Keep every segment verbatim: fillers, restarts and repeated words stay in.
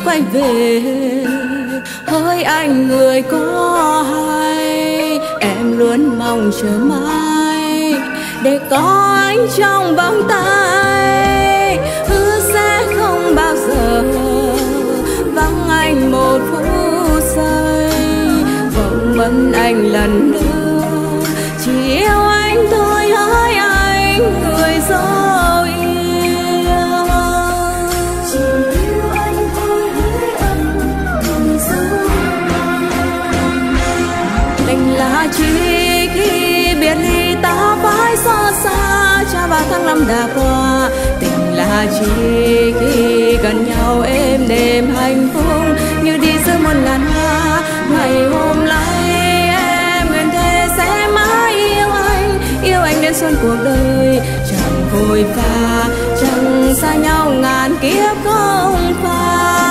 quay về. Hỡi anh người có hay, em luôn mong chờ mãi để có anh trong vòng tay. Hứa sẽ không bao giờ vắng anh một phút giây, vòng vấn anh lần nữa. Chỉ yêu anh thôi hỡi anh người dấu yêu. Chỉ yêu anh thôi hỡi anh người dấu yêu. Tình là chỉ khi biệt ly ta phải xót xa, cha ba tháng năm đã qua. Tình là chỉ khi gần nhau êm đềm hạnh phúc như đi giữa muôn ngàn hoa. Ngày hôm nay em nguyện thề sẽ mãi yêu anh, yêu anh đến suốt cuộc đời. Chẳng vội vã, chẳng xa nhau ngàn kiếp không phai.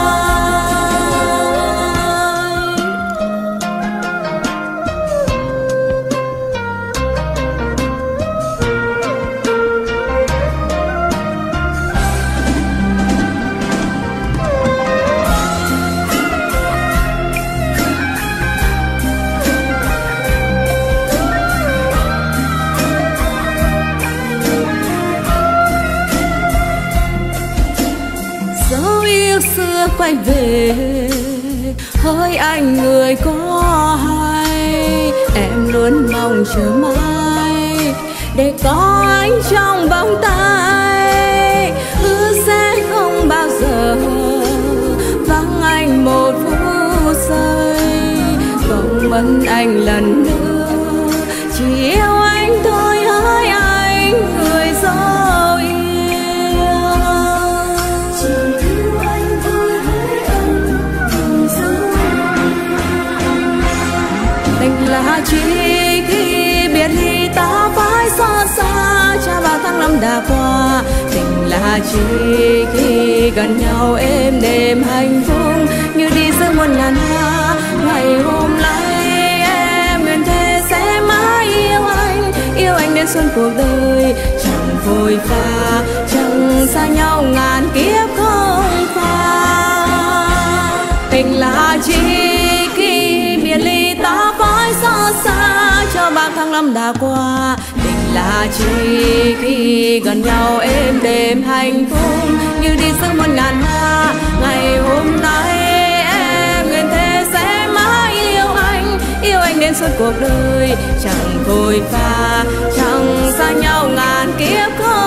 Xưa quay về, hỡi anh người có hay, em luôn mong chờ mãi để có anh trong vòng tay. Hứa sẽ không bao giờ vắng anh một phút giây, vòng vấn anh lần nữa. Chỉ yêu anh thôi hỡi anh người dấu yêu. Là chỉ khi biệt ly ta phải xót xa, cha ba tháng năm đã qua. Tình là chỉ khi gần nhau êm đềm hạnh phúc như đi giữa muôn ngàn hoa. Ngày hôm nay em nguyện thề sẽ mãi yêu anh, yêu anh đến suốt cuộc đời. Chẳng vội vã, chẳng xa nhau ngàn kiếp không phai. Tình là chỉ khi biệt ly ta phải xót xa, cho ba tháng năm đã qua. Tình là chỉ khi gần nhau êm đềm hạnh phúc như đi giữa muôn ngàn hoa. Ngày hôm nay em nguyện thề sẽ mãi yêu anh, yêu anh đến suốt cuộc đời. Chẳng vội vã, chẳng xa nhau ngàn kiếp không